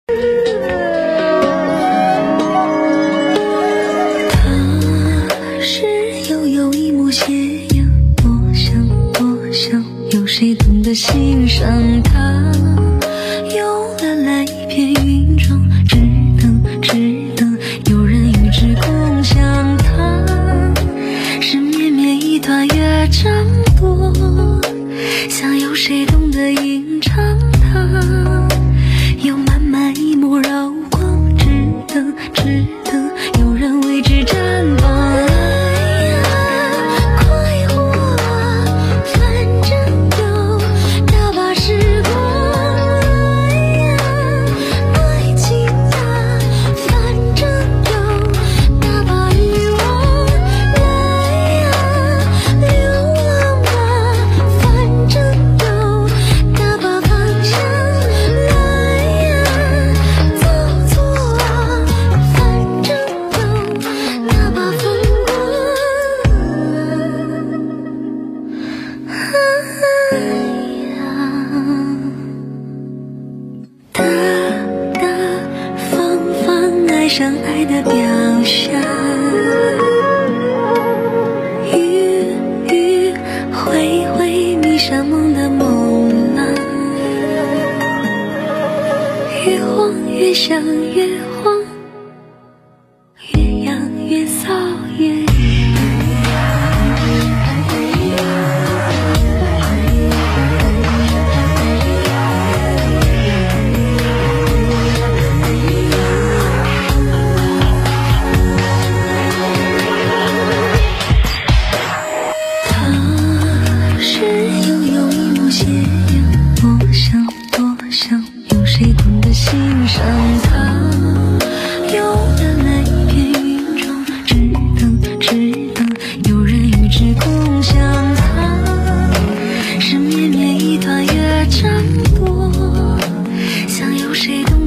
他是悠悠一抹斜阳，多想有谁懂得欣赏他，慵懒来一片云中，只等有人与之共享他，是绵绵一团乐章多，想有谁懂得吟唱它，有满满一抹绕光，只等有人为之绽放。快活啊，反正有大把时光。爱情啊，反正有大把欲望。来啊，流浪啊，反正有大把方向。来啊，走错啊，反正有大把风光。大方爱上爱的表象，迂回迷上梦的梦郎，越晃越想越慌，越痒越骚越有谁懂得欣赏它，慵懒来一片云中，只等有人与之共享它，是绵绵一团乐章多，想有谁懂